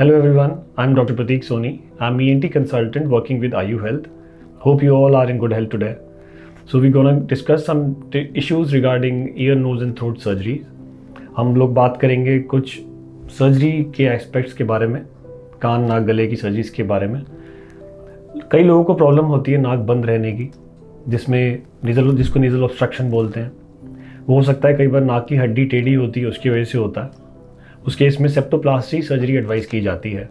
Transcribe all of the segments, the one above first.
Hello everyone, I'm Dr. Prateek Soni. I'm ENT consultant working with IU Health. Hope you all are in good health today. So we're gonna discuss some issues regarding ear, nose and throat surgery. हम लोग बात करेंगे कुछ surgery के aspects के बारे में, कान नाक गले की सर्जरीज के बारे में। कई लोगों को प्रॉब्लम होती है नाक बंद रहने की, जिसको नेज़ल ऑब्स्ट्रक्शन बोलते हैं। वो हो सकता है कई बार नाक की हड्डी टेढ़ी होती है, उसकी वजह से होता है। उस केस में सेप्टोप्लास्टी सर्जरी एडवाइस की जाती है।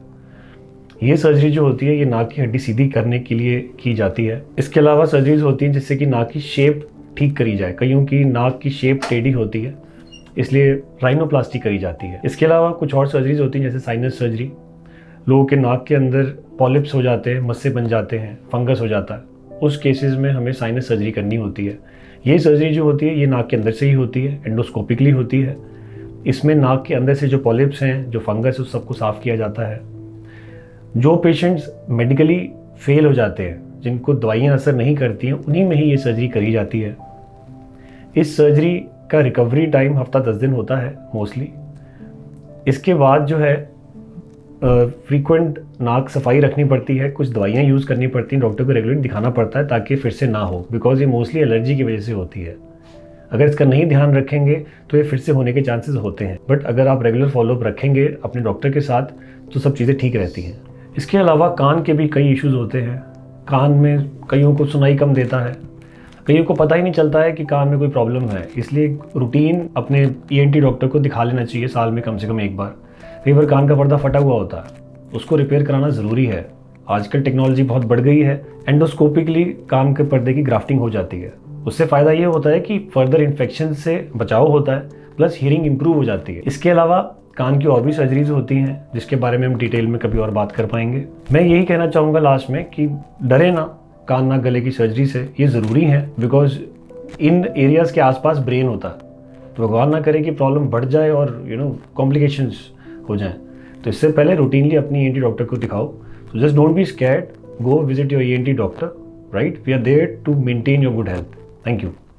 ये सर्जरी जो होती है ये नाक की हड्डी सीधी करने के लिए की जाती है। इसके अलावा सर्जरीज होती हैं जिससे कि नाक की शेप ठीक करी जाए। कईयों की नाक की शेप टेढ़ी होती है, इसलिए राइनोप्लास्टी करी जाती है। इसके अलावा कुछ और सर्जरीज होती हैं जैसे साइनस सर्जरी। लोगों के नाक के अंदर पॉलिप्स हो जाते हैं, मस्से बन जाते हैं, फंगस हो जाता है। उस केसेस में हमें साइनस सर्जरी करनी होती है। ये सर्जरी जो होती है ये नाक के अंदर से ही होती है, एंडोस्कोपिकली होती है। इसमें नाक के अंदर से जो पॉलिप्स हैं, जो फंगस है, उस सबको साफ़ किया जाता है। जो पेशेंट्स मेडिकली फेल हो जाते हैं, जिनको दवाइयाँ असर नहीं करती हैं, उन्हीं में ही ये सर्जरी करी जाती है। इस सर्जरी का रिकवरी टाइम हफ्ता 10 दिन होता है मोस्टली। इसके बाद जो है फ्रीक्वेंट नाक सफाई रखनी पड़ती है, कुछ दवाइयाँ यूज़ करनी पड़ती हैं, डॉक्टर को रेगुलर दिखाना पड़ता है ताकि फिर से ना हो, बिकॉज ये मोस्टली एलर्जी की वजह से होती है। अगर इसका नहीं ध्यान रखेंगे तो ये फिर से होने के चांसेस होते हैं, बट अगर आप रेगुलर फॉलोअप रखेंगे अपने डॉक्टर के साथ तो सब चीज़ें ठीक रहती हैं। इसके अलावा कान के भी कई इश्यूज़ होते हैं। कान में कईयों को सुनाई कम देता है, कईयों को पता ही नहीं चलता है कि कान में कोई प्रॉब्लम है, इसलिए रूटीन अपने ENT डॉक्टर को दिखा लेना चाहिए साल में कम से कम एक बार। कई बार कान का पर्दा फटा हुआ होता है, उसको रिपेयर कराना ज़रूरी है। आजकल टेक्नोलॉजी बहुत बढ़ गई है, एंडोस्कोपिकली कान के पर्दे की ग्राफ्टिंग हो जाती है। उससे फ़ायदा ये होता है कि फर्दर इन्फेक्शन से बचाव होता है, प्लस हियरिंग इंप्रूव हो जाती है। इसके अलावा कान की और भी सर्जरीज होती हैं जिसके बारे में हम डिटेल में कभी और बात कर पाएंगे। मैं यही कहना चाहूँगा लास्ट में कि डरे ना कान नाक गले की सर्जरी से, ये ज़रूरी है बिकॉज इन एरियाज़ के आसपास ब्रेन होता है। तो भगवान ना करे कि प्रॉब्लम बढ़ जाए और कॉम्प्लिकेशंस हो जाएं। तो इससे पहले रूटीनली अपनी ENT डॉक्टर को दिखाओ। So just don't be scared. Go visit your ENT doctor, right? We are there to maintain your good health. Thank you.